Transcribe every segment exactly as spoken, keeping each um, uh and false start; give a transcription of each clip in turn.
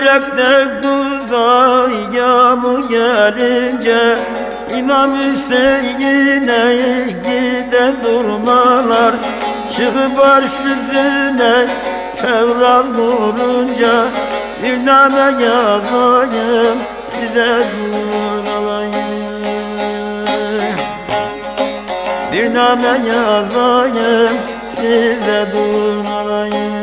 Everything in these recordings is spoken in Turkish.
yürekler kuzay yağmur gelince İmam Hüseyin'e gider durmalar. Çıkıp arş yüzüne Fevral vurunca bir name yazayım size durmalayım. Bir name yazayım size durmalayım.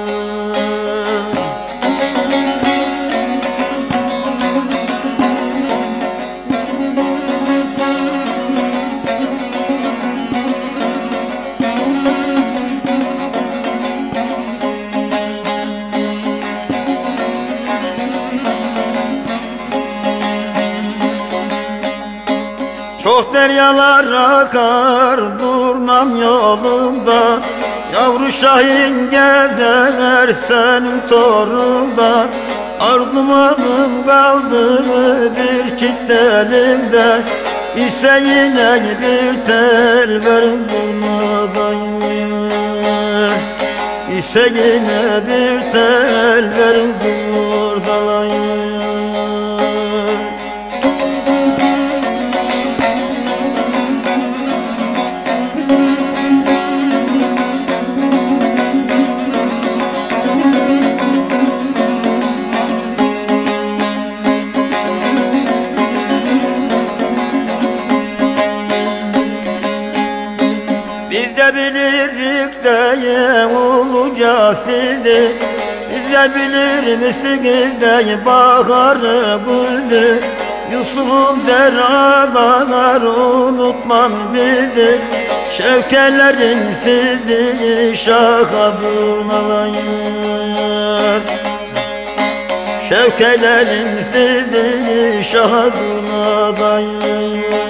Çok deryalar akar durnam yolunda, yavru şahin gezer senin torunda. Arzum arzum kaldı bir çift elimde, Hüseyin'e bir tel verin durmadayım. Hüseyin'e bir tel verin durdalayım. Biz de bilirik de uluca sizi, siz de bilir misiniz de baharı güldü. Yusuf'um der ağlar unutmam bizi, şevkelerin sizi şaha durmalayın. Şevkelerin sizi şaha durmalayın.